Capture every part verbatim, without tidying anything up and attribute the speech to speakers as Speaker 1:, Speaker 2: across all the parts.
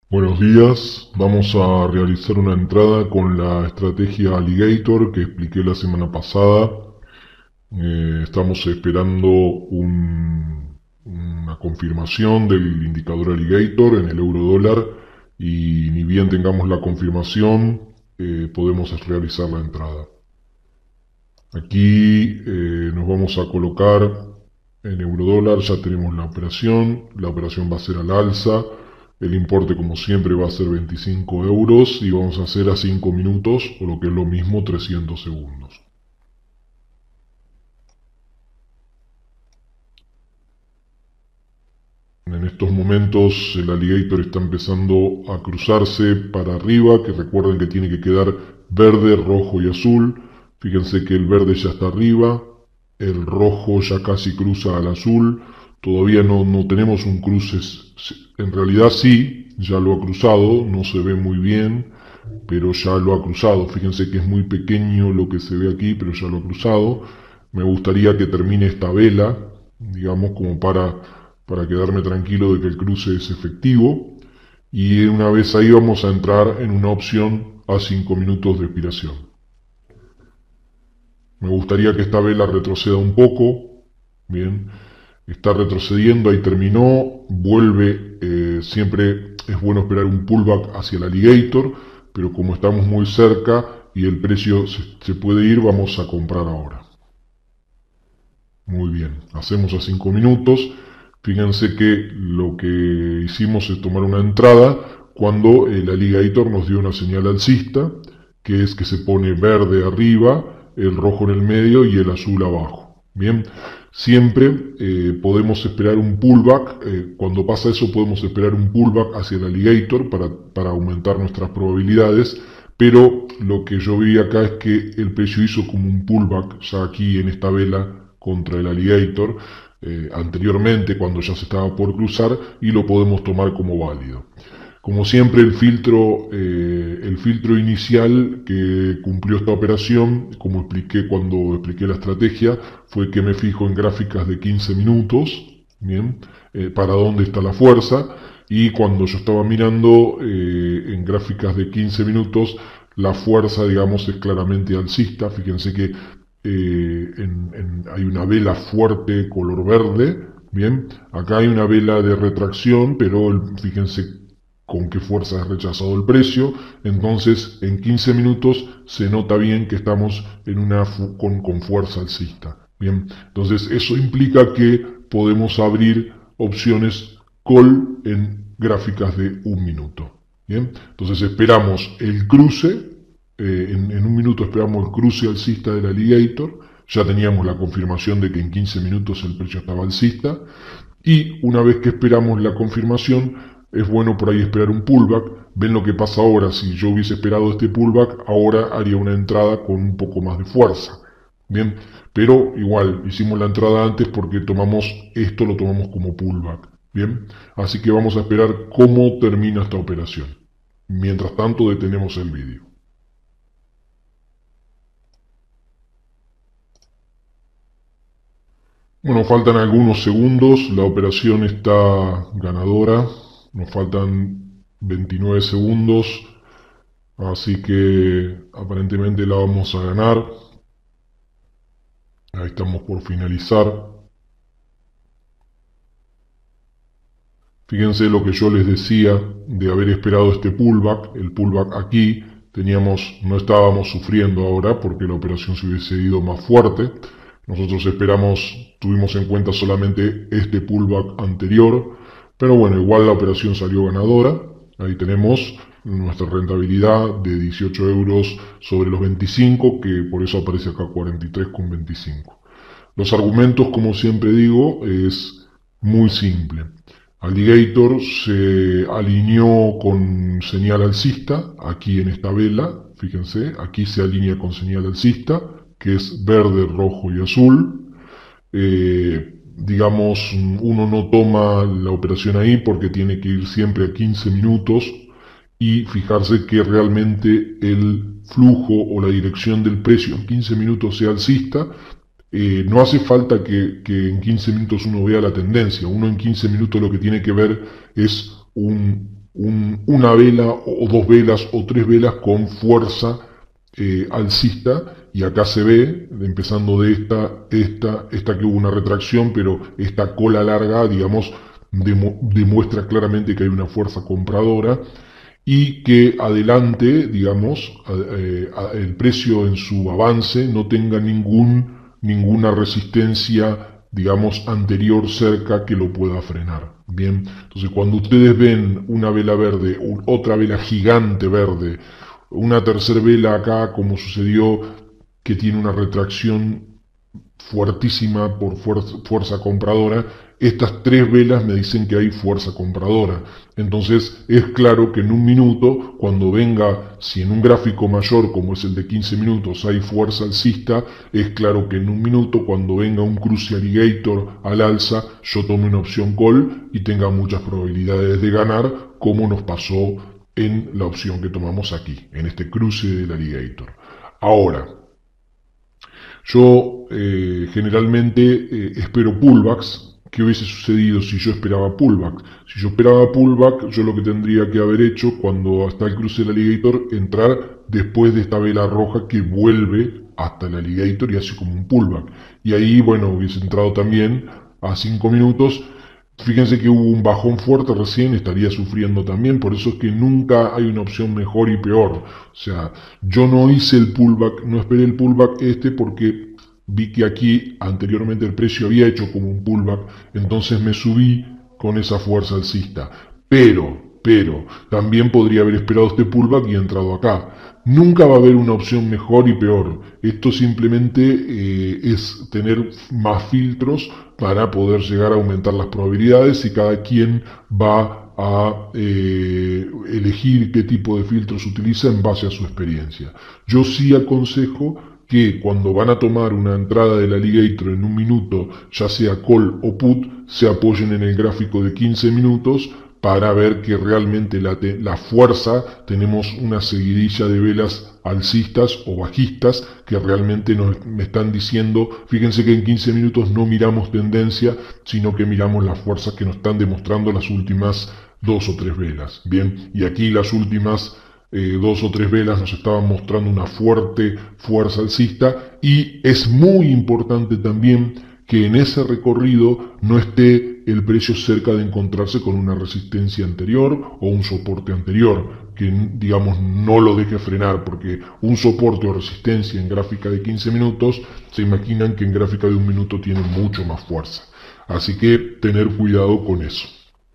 Speaker 1: Buenos días, vamos a realizar una entrada con la estrategia Alligator que expliqué la semana pasada. Eh, estamos esperando un- una confirmación del indicador Alligator en el euro dólar y ni bien tengamos la confirmación eh, podemos realizar la entrada. Aquí eh, nos vamos a colocar en eurodólar, ya tenemos la operación, la operación va a ser al alza, el importe como siempre va a ser veinticinco euros y vamos a hacer a cinco minutos o lo que es lo mismo trescientos segundos. En estos momentos el alligator está empezando a cruzarse para arriba, que recuerden que tiene que quedar verde, rojo y azul. Fíjense que el verde ya está arriba, el rojo ya casi cruza al azul. Todavía no, no tenemos un cruce, en realidad sí, ya lo ha cruzado, no se ve muy bien, pero ya lo ha cruzado. Fíjense que es muy pequeño lo que se ve aquí, pero ya lo ha cruzado. Me gustaría que termine esta vela, digamos, como para, para quedarme tranquilo de que el cruce es efectivo. Y una vez ahí vamos a entrar en una opción a cinco minutos de expiración. Me gustaría que esta vela retroceda un poco. Bien, está retrocediendo, ahí terminó, vuelve, eh, siempre es bueno esperar un pullback hacia el alligator, pero como estamos muy cerca y el precio se, se puede ir, vamos a comprar ahora. Muy bien, hacemos a cinco minutos. Fíjense que lo que hicimos es tomar una entrada cuando el alligator nos dio una señal alcista, que es que se pone verde arriba, el rojo en el medio y el azul abajo. Bien, siempre eh, podemos esperar un pullback. Eh, cuando pasa eso podemos esperar un pullback hacia el alligator para, para aumentar nuestras probabilidades. Pero lo que yo vi acá es que el precio hizo como un pullback ya aquí en esta vela contra el alligator eh, anteriormente cuando ya se estaba por cruzar y lo podemos tomar como válido. Como siempre el filtro, eh, el filtro inicial que cumplió esta operación, como expliqué cuando expliqué la estrategia, fue que me fijo en gráficas de quince minutos, bien, eh, para dónde está la fuerza, y cuando yo estaba mirando eh, en gráficas de quince minutos, la fuerza, digamos, es claramente alcista. Fíjense que eh, en, en, hay una vela fuerte color verde, bien, acá hay una vela de retracción, pero el, fíjense con qué fuerza es rechazado el precio. Entonces en quince minutos se nota bien que estamos en una con, con fuerza alcista. Bien, entonces eso implica que podemos abrir opciones call en gráficas de un minuto. Bien, entonces esperamos el cruce, eh, en, en un minuto esperamos el cruce alcista del alligator, ya teníamos la confirmación de que en quince minutos el precio estaba alcista, y una vez que esperamos la confirmación, es bueno por ahí esperar un pullback. Ven lo que pasa ahora, si yo hubiese esperado este pullback, ahora haría una entrada con un poco más de fuerza. Bien, pero igual hicimos la entrada antes porque tomamos esto, lo tomamos como pullback. Bien, así que vamos a esperar cómo termina esta operación. Mientras tanto detenemos el vídeo. Bueno, faltan algunos segundos, la operación está ganadora, nos faltan veintinueve segundos, así que aparentemente la vamos a ganar. Ahí estamos por finalizar. Fíjense lo que yo les decía de haber esperado este pullback, el pullback aquí, teníamos, no estábamos sufriendo ahora porque la operación se hubiese ido más fuerte. Nosotros esperamos, tuvimos en cuenta solamente este pullback anterior, pero bueno, igual la operación salió ganadora. Ahí tenemos nuestra rentabilidad de dieciocho euros sobre los veinticinco, que por eso aparece acá cuarenta y tres con veinticinco. Los argumentos, como siempre digo, es muy simple. Alligator se alineó con señal alcista, aquí en esta vela, fíjense, aquí se alinea con señal alcista, que es verde, rojo y azul. Eh, digamos, uno no toma la operación ahí porque tiene que ir siempre a quince minutos y fijarse que realmente el flujo o la dirección del precio en quince minutos sea alcista. Eh, no hace falta que, que en quince minutos uno vea la tendencia, uno en quince minutos lo que tiene que ver es un, un, una vela o dos velas o tres velas con fuerza eh, alcista, y acá se ve, empezando de esta, esta, esta que hubo una retracción, pero esta cola larga, digamos, demu demuestra claramente que hay una fuerza compradora, y que adelante, digamos, eh, el precio en su avance no tenga ningún, ninguna resistencia, digamos, anterior cerca que lo pueda frenar. Bien, entonces cuando ustedes ven una vela verde, otra vela gigante verde, una tercera vela acá, como sucedió, que tiene una retracción fuertísima por fuerza, fuerza compradora, estas tres velas me dicen que hay fuerza compradora. Entonces es claro que en un minuto, cuando venga, si en un gráfico mayor como es el de quince minutos hay fuerza alcista, es claro que en un minuto, cuando venga un cruce alligator al alza, yo tome una opción call y tenga muchas probabilidades de ganar, como nos pasó en la opción que tomamos aquí, en este cruce del alligator. Ahora, yo eh, generalmente eh, espero pullbacks. ¿Qué hubiese sucedido si yo esperaba pullback? Si yo esperaba pullback, yo lo que tendría que haber hecho cuando está el cruce del alligator, entrar después de esta vela roja que vuelve hasta el alligator y hace como un pullback. Y ahí, bueno, hubiese entrado también a cinco minutos. Fíjense que hubo un bajón fuerte recién, estaría sufriendo también, por eso es que nunca hay una opción mejor y peor. O sea, yo no hice el pullback, no esperé el pullback este porque vi que aquí anteriormente el precio había hecho como un pullback, entonces me subí con esa fuerza alcista. Pero, pero, también podría haber esperado este pullback y entrado acá. Nunca va a haber una opción mejor y peor. Esto simplemente eh, es tener más filtros para poder llegar a aumentar las probabilidades, y cada quien va a eh, elegir qué tipo de filtros utiliza en base a su experiencia. Yo sí aconsejo que cuando van a tomar una entrada del alligator en un minuto, ya sea call o put, se apoyen en el gráfico de quince minutos para ver que realmente la, te, la fuerza, tenemos una seguidilla de velas alcistas o bajistas que realmente nos me están diciendo. Fíjense que en quince minutos no miramos tendencia, sino que miramos las fuerzas que nos están demostrando las últimas dos o tres velas. Bien, y aquí las últimas eh, dos o tres velas nos estaban mostrando una fuerte fuerza alcista, y es muy importante también que en ese recorrido no esté el precio cerca de encontrarse con una resistencia anterior o un soporte anterior, que digamos no lo deje frenar, porque un soporte o resistencia en gráfica de quince minutos, se imaginan que en gráfica de un minuto tiene mucho más fuerza. Así que tener cuidado con eso.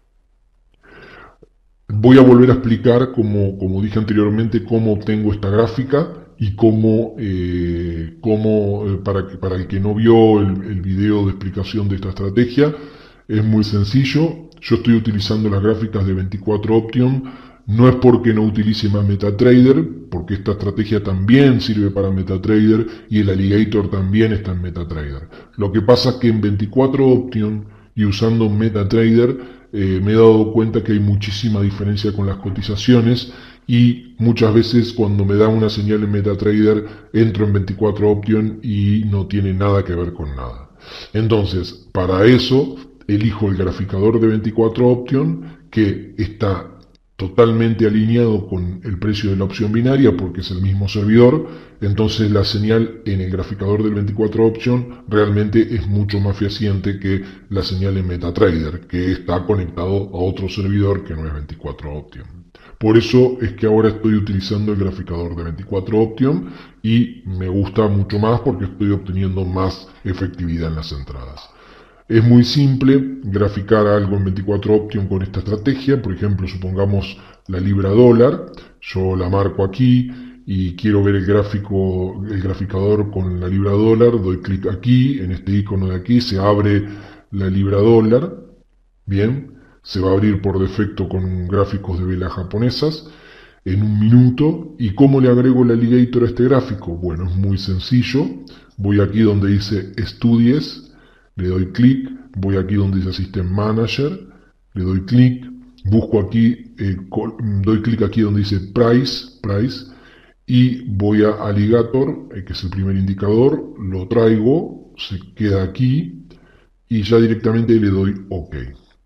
Speaker 1: Voy a volver a explicar, como, como dije anteriormente, cómo obtengo esta gráfica y cómo, eh, cómo eh, para, para el que no vio el, el video de explicación de esta estrategia, es muy sencillo. Yo estoy utilizando las gráficas de veinticuatro Option. No es porque no utilice más MetaTrader, porque esta estrategia también sirve para MetaTrader y el Alligator también está en MetaTrader. Lo que pasa es que en veinticuatro Option y usando MetaTrader eh, me he dado cuenta que hay muchísima diferencia con las cotizaciones, y muchas veces cuando me da una señal en MetaTrader entro en veinticuatro Option y no tiene nada que ver con nada. Entonces, para eso elijo el graficador de veinticuatro Option, que está totalmente alineado con el precio de la opción binaria porque es el mismo servidor. Entonces la señal en el graficador del veinticuatro Option realmente es mucho más fehaciente que la señal en MetaTrader, que está conectado a otro servidor que no es veinticuatro Option. Por eso es que ahora estoy utilizando el graficador de veinticuatro Option y me gusta mucho más porque estoy obteniendo más efectividad en las entradas. Es muy simple graficar algo en veinticuatro Option con esta estrategia. Por ejemplo, supongamos la libra dólar, yo la marco aquí y quiero ver el gráfico, el graficador con la libra dólar, doy clic aquí, en este icono de aquí, se abre la libra dólar, bien, se va a abrir por defecto con gráficos de velas japonesas en un minuto. ¿Y cómo le agrego el alligator a este gráfico? Bueno, es muy sencillo. Voy aquí donde dice Estudies, le doy clic, voy aquí donde dice System Manager, le doy clic, busco aquí, eh, doy clic aquí donde dice Price, Price, y voy a Alligator, eh, que es el primer indicador, lo traigo, se queda aquí, y ya directamente le doy OK.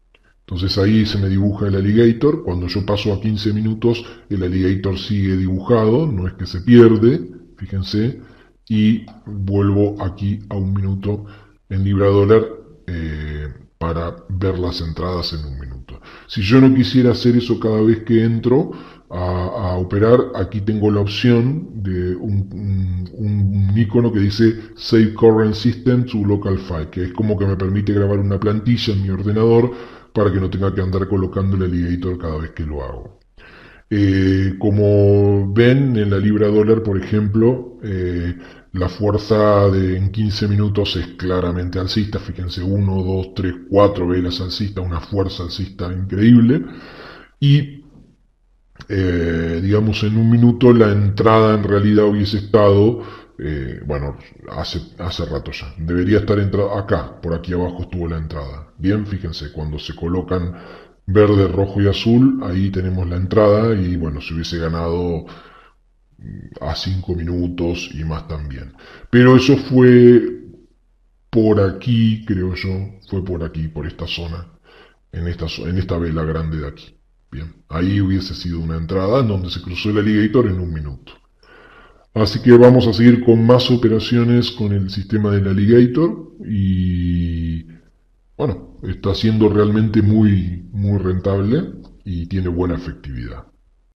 Speaker 1: Entonces ahí se me dibuja el alligator. Cuando yo paso a quince minutos, el alligator sigue dibujado, no es que se pierde, fíjense, y vuelvo aquí a un minuto en libra dólar eh, para ver las entradas en un minuto. Si yo no quisiera hacer eso cada vez que entro a, a operar, aquí tengo la opción de un, un, un icono que dice Save Current System to Local File, que es como que me permite grabar una plantilla en mi ordenador para que no tenga que andar colocando el alligator cada vez que lo hago. Eh, como ven en la libra dólar, por ejemplo, eh, la fuerza de, en quince minutos es claramente alcista. Fíjense, uno, dos, tres, cuatro velas alcista, una fuerza alcista increíble. Y eh, digamos, en un minuto la entrada en realidad hubiese estado, eh, bueno, hace, hace rato ya. Debería estar entrada acá, por aquí abajo estuvo la entrada. Bien, fíjense, cuando se colocan verde, rojo y azul, ahí tenemos la entrada y bueno, se hubiese ganado a cinco minutos y más también. Pero eso fue por aquí, creo yo, fue por aquí, por esta zona, en esta, en esta vela grande de aquí. Bien, ahí hubiese sido una entrada en donde se cruzó el alligator en un minuto. Así que vamos a seguir con más operaciones con el sistema del alligator y bueno, está siendo realmente muy, muy rentable y tiene buena efectividad.